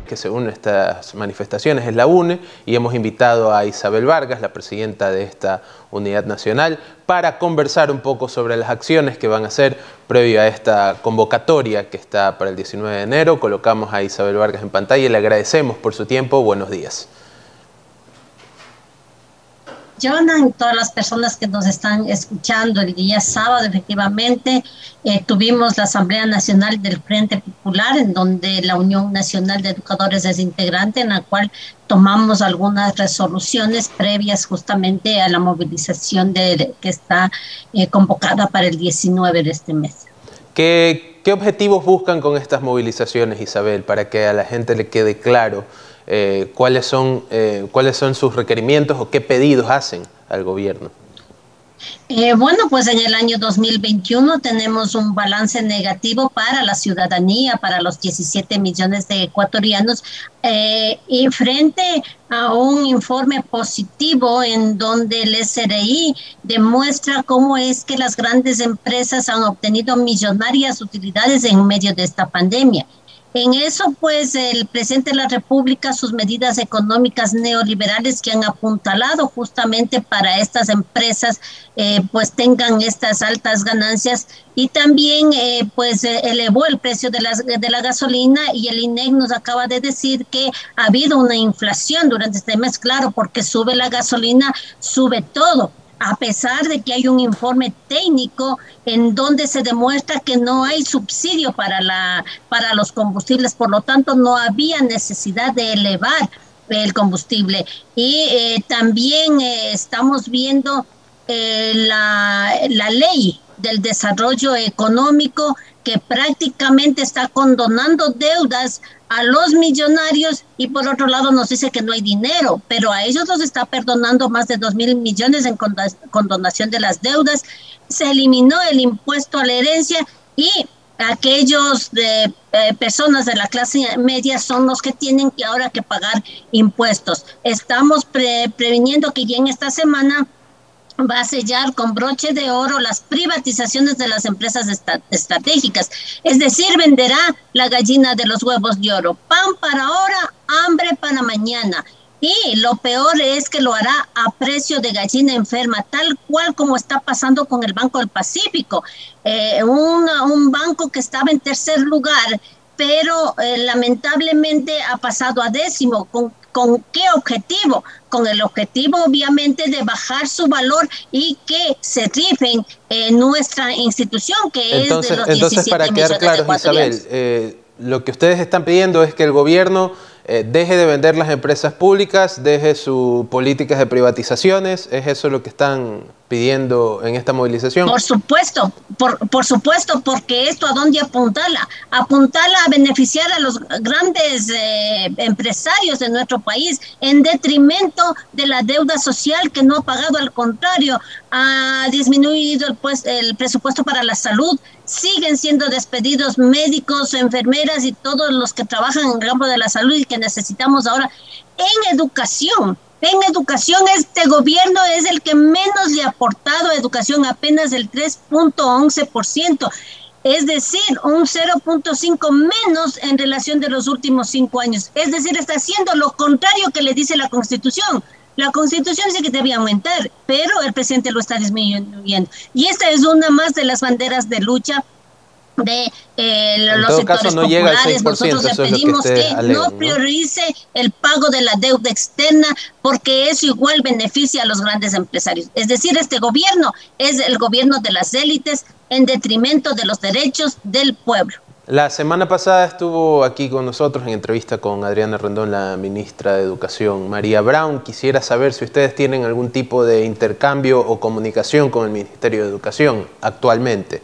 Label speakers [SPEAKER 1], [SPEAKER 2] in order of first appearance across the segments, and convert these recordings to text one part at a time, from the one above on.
[SPEAKER 1] que se une a estas manifestaciones es la UNE, y hemos invitado a Isabel Vargas, la presidenta de esta unidad nacional, para conversar un poco sobre las acciones que van a hacer previo a esta convocatoria que está para el 19 de enero. Colocamos a Isabel Vargas en pantalla y le agradecemos por su tiempo. Buenos días.
[SPEAKER 2] Jonathan, todas las personas que nos están escuchando, el día sábado efectivamente tuvimos la Asamblea Nacional del Frente Popular, en donde la Unión Nacional de Educadores es integrante, en la cual tomamos algunas resoluciones previas justamente a la movilización que está convocada para el 19 de este mes.
[SPEAKER 1] ¿Qué objetivos buscan con estas movilizaciones, Isabel, para que a la gente le quede claro cuáles son sus requerimientos o qué pedidos hacen al gobierno?
[SPEAKER 2] Bueno, pues en el año 2021 tenemos un balance negativo para la ciudadanía, para los 17 millones de ecuatorianos, y frente a un informe positivo en donde el SRI demuestra cómo es que las grandes empresas han obtenido millonarias utilidades en medio de esta pandemia. En eso, pues, el presidente de la República, sus medidas económicas neoliberales que han apuntalado justamente para estas empresas, pues tengan estas altas ganancias, y también, pues, elevó el precio de la gasolina, y el INEC nos acaba de decir que ha habido una inflación durante este mes, claro, porque sube la gasolina, sube todo. A pesar de que hay un informe técnico en donde se demuestra que no hay subsidio para los combustibles, por lo tanto no había necesidad de elevar el combustible. Y también estamos viendo la ley del desarrollo económico, que prácticamente está condonando deudas a los millonarios, y por otro lado nos dice que no hay dinero, pero a ellos los está perdonando más de 2.000 millones en condonación de las deudas. Se eliminó el impuesto a la herencia, y aquellos personas de la clase media son los que tienen que ahora que pagar impuestos. Estamos previniendo que ya en esta semana va a sellar con broche de oro las privatizaciones de las empresas estratégicas. Es decir, venderá la gallina de los huevos de oro. Pan para ahora, hambre para mañana. Y lo peor es que lo hará a precio de gallina enferma, tal cual como está pasando con el Banco del Pacífico. Un banco que estaba en tercer lugar, pero lamentablemente ha pasado a décimo. ¿Con qué objetivo? Con el objetivo, obviamente, de bajar su valor y que se rifen nuestra institución, que
[SPEAKER 1] entonces,
[SPEAKER 2] es de los 17
[SPEAKER 1] para quedar claros, Isabel, lo que ustedes están pidiendo es que el gobierno deje de vender las empresas públicas, deje sus políticas de privatizaciones. ¿Es eso lo que están pidiendo en esta movilización?
[SPEAKER 2] Por supuesto, por supuesto, porque esto ¿a dónde apuntala? Apuntala a beneficiar a los grandes empresarios de nuestro país, en detrimento de la deuda social que no ha pagado. Al contrario, ha disminuido el presupuesto para la salud. Siguen siendo despedidos médicos, enfermeras y todos los que trabajan en el campo de la salud, y que necesitamos ahora en educación. En educación, este gobierno es el que menos le ha aportado a educación, apenas el 3.11%, es decir, un 0.5 menos en relación de los últimos 5 años. Es decir, está haciendo lo contrario que le dice la Constitución. La Constitución dice que debe aumentar, pero el presidente lo está disminuyendo. Y esta es una más de las banderas de lucha de los sectores populares. Nosotros le pedimos que no priorice el pago de la deuda externa, porque eso igual beneficia a los grandes empresarios. Es decir, este gobierno es el gobierno de las élites en detrimento de los derechos del pueblo.
[SPEAKER 1] La semana pasada estuvo aquí con nosotros en entrevista con Adriana Rendón, la ministra de Educación, María Brown. Quisiera saber si ustedes tienen algún tipo de intercambio o comunicación con el Ministerio de Educación actualmente.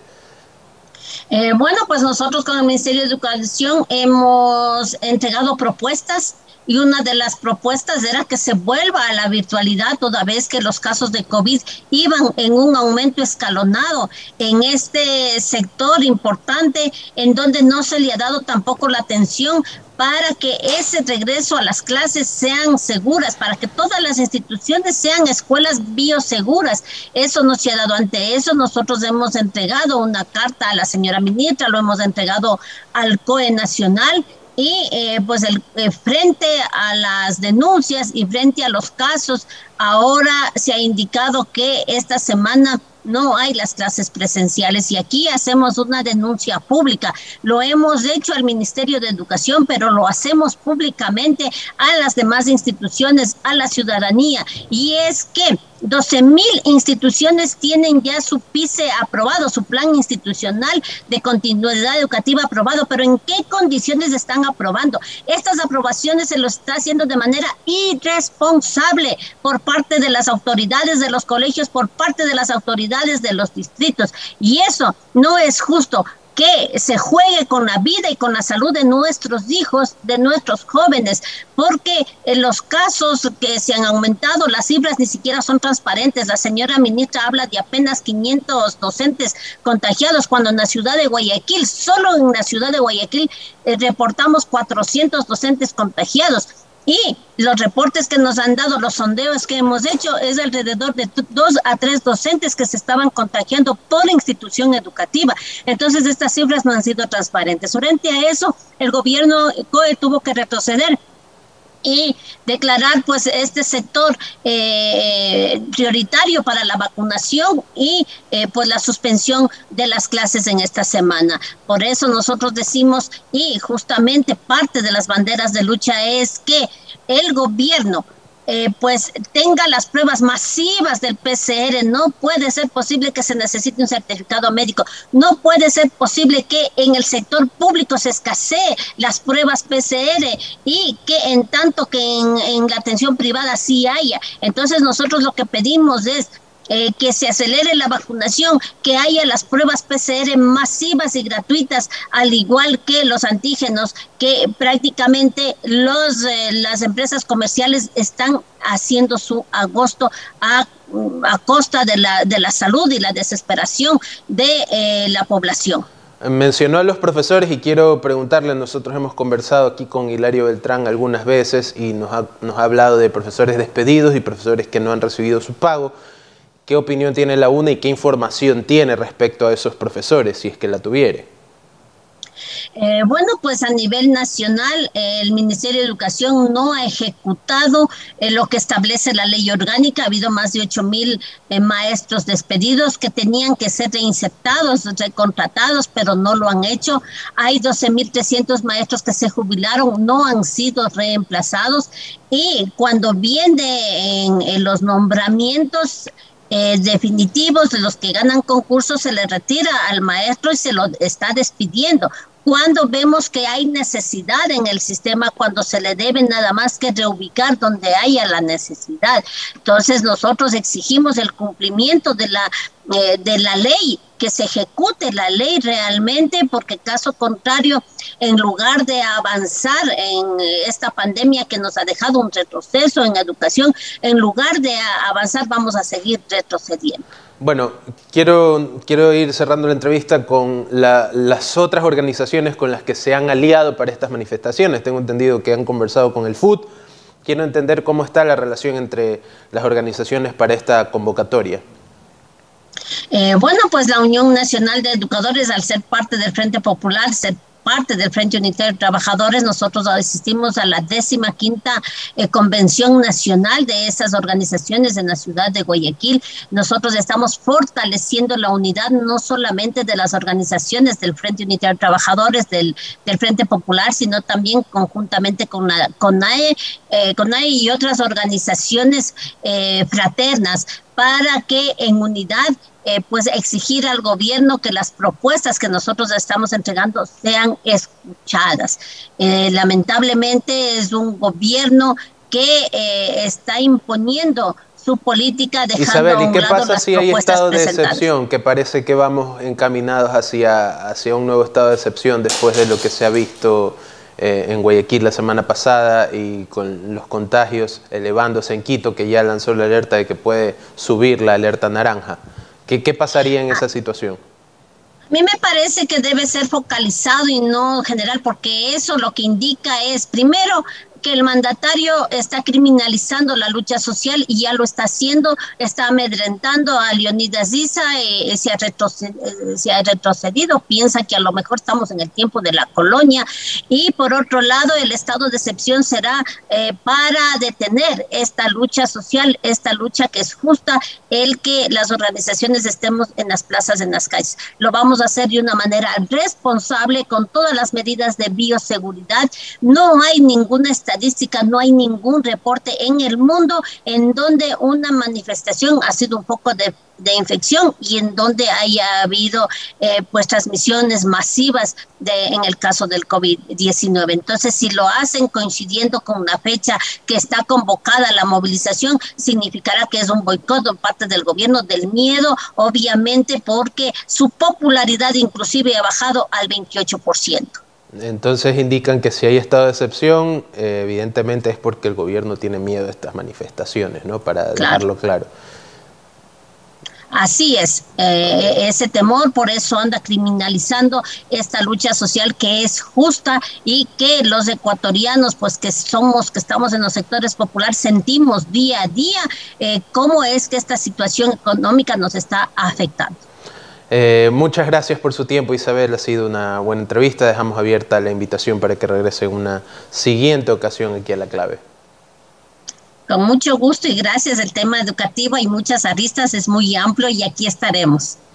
[SPEAKER 2] Bueno, pues nosotros con el Ministerio de Educación hemos entregado propuestas, y una de las propuestas era que se vuelva a la virtualidad, toda vez que los casos de COVID iban en un aumento escalonado en este sector importante, en donde no se le ha dado tampoco la atención para que ese regreso a las clases sean seguras, para que todas las instituciones sean escuelas bioseguras. Eso no se ha dado. Ante eso nosotros hemos entregado una carta a la señora ministra, lo hemos entregado al COE Nacional, y frente a las denuncias y frente a los casos, ahora se ha indicado que esta semana no hay las clases presenciales y aquí hacemos una denuncia pública. Lo hemos hecho al Ministerio de Educación, pero lo hacemos públicamente a las demás instituciones, a la ciudadanía. Y es que 12.000 instituciones tienen ya su PICE aprobado, su plan institucional de continuidad educativa aprobado, pero ¿en qué condiciones están aprobando? Estas aprobaciones se lo está haciendo de manera irresponsable por parte de las autoridades de los colegios, por parte de las autoridades de los distritos, y eso no es justo. Que se juegue con la vida y con la salud de nuestros hijos, de nuestros jóvenes, porque en los casos que se han aumentado, las cifras ni siquiera son transparentes. La señora ministra habla de apenas 500 docentes contagiados, cuando en la ciudad de Guayaquil, solo en la ciudad de Guayaquil, reportamos 400 docentes contagiados. Y los reportes que nos han dado, los sondeos que hemos hecho, es alrededor de 2 a 3 docentes que se estaban contagiando por institución educativa. Entonces, estas cifras no han sido transparentes. Frente a eso, el gobierno COE tuvo que retroceder y declarar pues este sector prioritario para la vacunación y pues la suspensión de las clases en esta semana. Por eso nosotros decimos, y justamente parte de las banderas de lucha es que el gobierno pues tenga las pruebas masivas del PCR. No puede ser posible que se necesite un certificado médico, no puede ser posible que en el sector público se escasee las pruebas PCR y que en tanto que en la atención privada sí haya. Entonces nosotros lo que pedimos es que se acelere la vacunación, que haya las pruebas PCR masivas y gratuitas, al igual que los antígenos, que prácticamente las empresas comerciales están haciendo su agosto a costa de la salud y la desesperación de la población.
[SPEAKER 1] Mencionó a los profesores y quiero preguntarle, nosotros hemos conversado aquí con Hilario Beltrán algunas veces y nos ha hablado de profesores despedidos y profesores que no han recibido su pago. ¿Qué opinión tiene la UNE y qué información tiene respecto a esos profesores, si es que la tuviere?
[SPEAKER 2] Bueno, pues a nivel nacional, el Ministerio de Educación no ha ejecutado lo que establece la ley orgánica. Ha habido más de 8.000 maestros despedidos que tenían que ser reinsertados, recontratados, pero no lo han hecho. Hay 12.300 maestros que se jubilaron, no han sido reemplazados. Y cuando viene en los nombramientos definitivos, de los que ganan concursos, se le retira al maestro y se lo está despidiendo. Cuando vemos que hay necesidad en el sistema, cuando se le debe nada más que reubicar donde haya la necesidad. Entonces nosotros exigimos el cumplimiento de la ley, que se ejecute la ley realmente, porque caso contrario, en lugar de avanzar en esta pandemia que nos ha dejado un retroceso en educación, en lugar de avanzar vamos a seguir retrocediendo.
[SPEAKER 1] Bueno, quiero ir cerrando la entrevista con las otras organizaciones con las que se han aliado para estas manifestaciones. Tengo entendido que han conversado con el FUT. Quiero entender cómo está la relación entre las organizaciones para esta convocatoria.
[SPEAKER 2] Bueno, pues la Unión Nacional de Educadores, al ser parte del Frente Popular, ser parte del Frente Unitario de Trabajadores, nosotros asistimos a la 15ª Convención Nacional de esas organizaciones en la ciudad de Guayaquil. Nosotros estamos fortaleciendo la unidad no solamente de las organizaciones del Frente Unitario de Trabajadores, del Frente Popular, sino también conjuntamente con la CONAE y otras organizaciones fraternas, para que en unidad pues exigir al gobierno que las propuestas que nosotros estamos entregando sean escuchadas. Lamentablemente es un gobierno que está imponiendo su política, dejando
[SPEAKER 1] Isabel,
[SPEAKER 2] a un
[SPEAKER 1] ¿y qué
[SPEAKER 2] lado
[SPEAKER 1] pasa
[SPEAKER 2] las
[SPEAKER 1] si hay estado de
[SPEAKER 2] presentadas.
[SPEAKER 1] excepción? Que parece que vamos encaminados hacia un nuevo estado de excepción después de lo que se ha visto en Guayaquil la semana pasada y con los contagios elevándose en Quito, que ya lanzó la alerta de que puede subir la alerta naranja. ¿Qué pasaría en esa situación?
[SPEAKER 2] A mí me parece que debe ser focalizado y no general, porque eso lo que indica es, primero, porque el mandatario está criminalizando la lucha social y ya lo está haciendo, está amedrentando a Leonidas Issa, se ha retrocedido, piensa que a lo mejor estamos en el tiempo de la colonia, y por otro lado el estado de excepción será para detener esta lucha social, esta lucha que es justa, el que las organizaciones estemos en las plazas, en las calles. Lo vamos a hacer de una manera responsable, con todas las medidas de bioseguridad. No hay ninguna estadística, no hay ningún reporte en el mundo en donde una manifestación ha sido un foco de infección y en donde haya habido pues transmisiones masivas en el caso del COVID-19. Entonces, si lo hacen coincidiendo con una fecha que está convocada la movilización, significará que es un boicot por parte del gobierno, del miedo, obviamente, porque su popularidad inclusive ha bajado al 28%.
[SPEAKER 1] Entonces indican que si hay estado de excepción, evidentemente es porque el gobierno tiene miedo a estas manifestaciones, ¿no? Para dejarlo claro.
[SPEAKER 2] Así es, ese temor, por eso anda criminalizando esta lucha social que es justa y que los ecuatorianos, pues que estamos en los sectores populares, sentimos día a día cómo es que esta situación económica nos está afectando.
[SPEAKER 1] Muchas gracias por su tiempo, Isabel, ha sido una buena entrevista. Dejamos abierta la invitación para que regrese en una siguiente ocasión aquí a La Clave.
[SPEAKER 2] Con mucho gusto y gracias. El tema educativo hay muchas aristas, es muy amplio y aquí estaremos.